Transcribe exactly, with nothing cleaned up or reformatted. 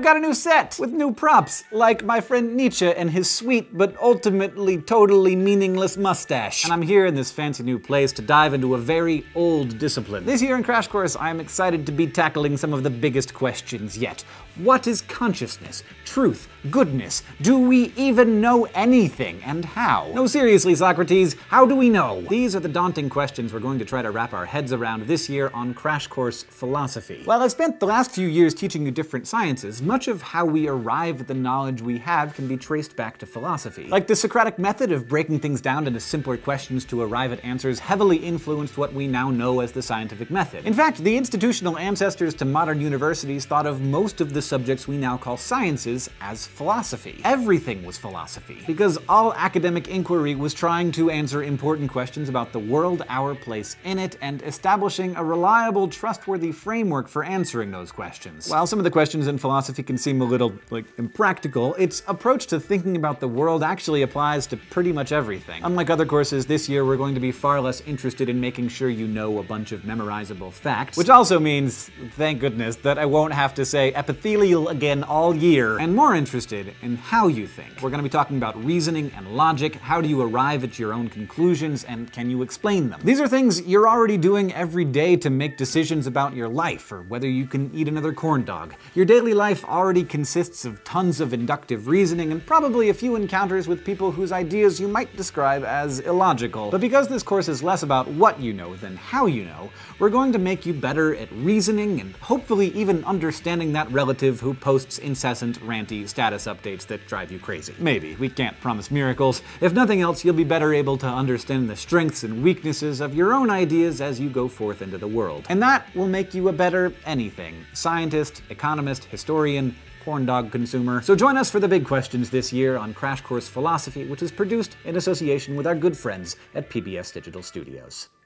got a new set with new props, like my friend Nietzsche and his sweet but ultimately totally meaningless mustache. And I'm here in this fancy new place to dive into a very old discipline. This year in Crash Course, I'm excited to be tackling some of the biggest questions yet. What is consciousness? Truth? Goodness? Do we even know anything? And how? No, seriously, Socrates, how do we know? These are the daunting questions we're going to try to wrap our heads around this year on Crash Course Philosophy. While I've spent the last few years teaching you different sciences, much of how we arrive at the knowledge we have can be traced back to philosophy. Like the Socratic method of breaking things down into simpler questions to arrive at answers heavily influenced what we now know as the scientific method. In fact, the institutional ancestors to modern universities thought of most of the subjects we now call sciences as philosophy. Everything was philosophy, because all academic inquiry was trying to answer important questions about the world, our place in it, and establishing a reliable, trustworthy framework for answering those questions. While some of the questions in philosophy can seem a little, like, impractical, its approach to thinking about the world actually applies to pretty much everything. Unlike other courses, this year we're going to be far less interested in making sure you know a bunch of memorizable facts, which also means, thank goodness, that I won't have to say epithelial again all year, and more interested in how you think. We're going to be talking about reasoning and logic, how do you arrive at your own conclusions, and can you explain them? These are things you're already doing every day to make decisions about your life, or whether you can eat another corn dog. Your daily life already consists of tons of inductive reasoning and probably a few encounters with people whose ideas you might describe as illogical. But because this course is less about what you know than how you know, we're going to make you better at reasoning and hopefully even understanding that relative who posts incessant, ranty status updates that drive you crazy. Maybe. We can't promise miracles. If nothing else, you'll be better able to understand the strengths and weaknesses of your own ideas as you go forth into the world. And that will make you a better anything. Scientist, economist, historian, corn dog consumer. So join us for the big questions this year on Crash Course Philosophy, which is produced in association with our good friends at P B S Digital Studios.